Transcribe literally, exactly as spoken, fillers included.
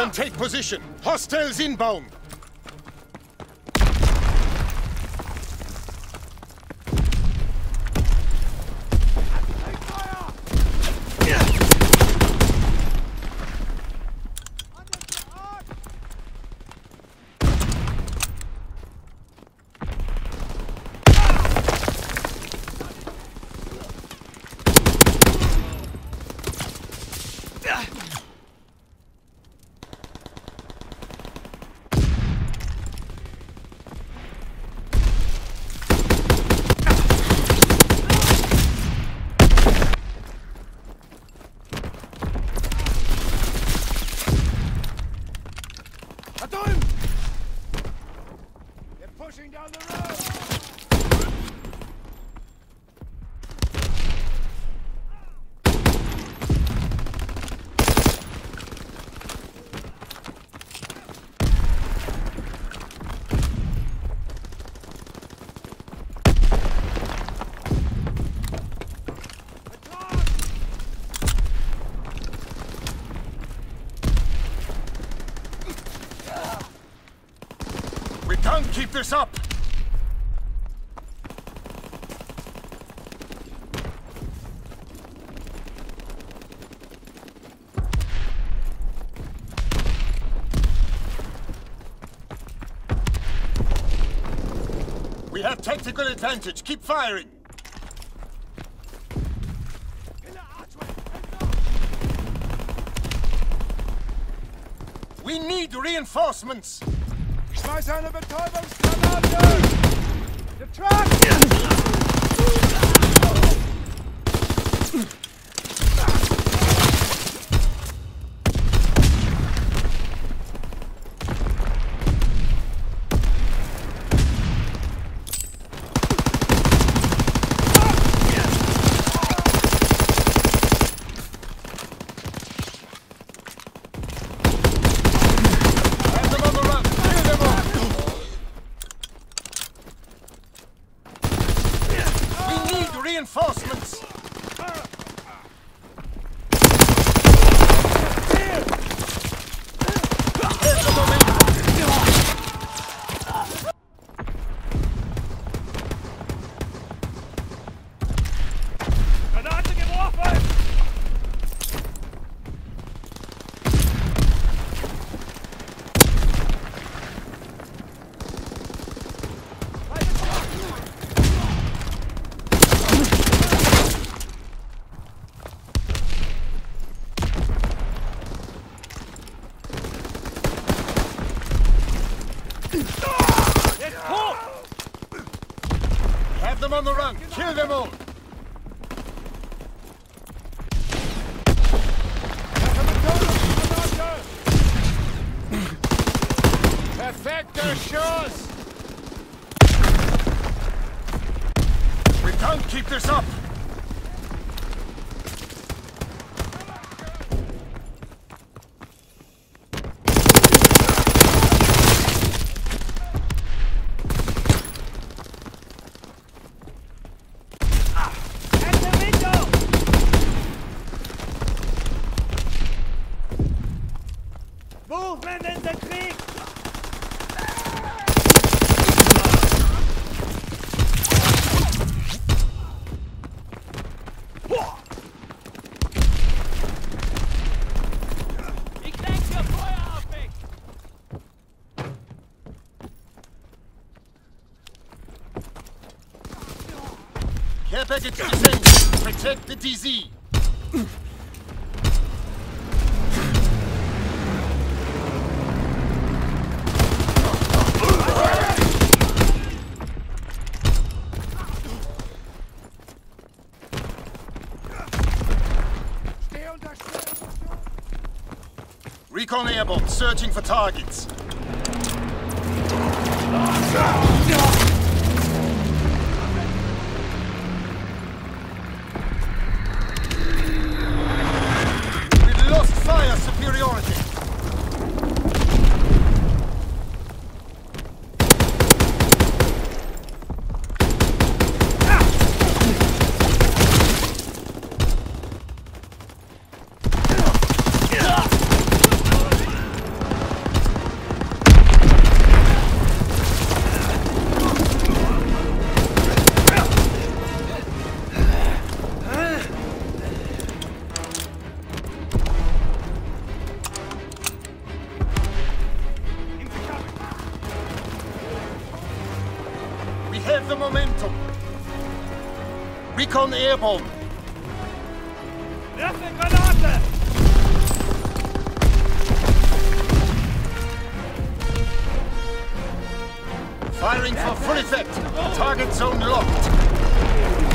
them take position. Hostiles inbound. Pushing down the road! We can't keep this up! We have tactical advantage. Keep firing! We need reinforcements! Ich schmeiße eine Betäubungsgranate! The truck! Reinforcements! Granate geworfen! Have them on the run! Kill them all! Perfekter Schuss! We can't keep this up! Movement in the creek! Ich lenke Feuer auf mich! Care package descending! Protect the D Z! Recon airborne, searching for targets. We've lost fire superiority. We have the momentum. Recon airborne. Werfe Granate! Firing for full effect. Target zone locked.